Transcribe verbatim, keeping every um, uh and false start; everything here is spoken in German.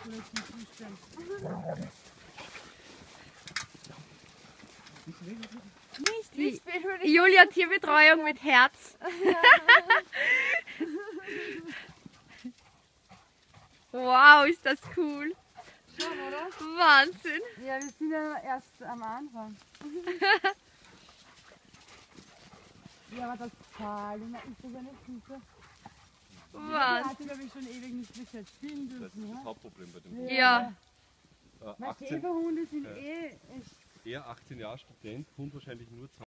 Nicht, nicht. Die Julia Tierbetreuung mit Herz. Wow, ist das cool. Schon, oder? Wahnsinn. Ja, wir sind ja erst am Anfang. Ja, aber das Tal, ist das eine Füße? Wahnsinn. Ja, hat glaube ich schon ewig nicht bis jetzt spielen dürfen. Das ist das Ja? Hauptproblem bei dem. Ja. Äh, Weil achtzehn, Schäferhunde sind Ja. eh echt. eher achtzehn Jahre Student, Hund wahrscheinlich nur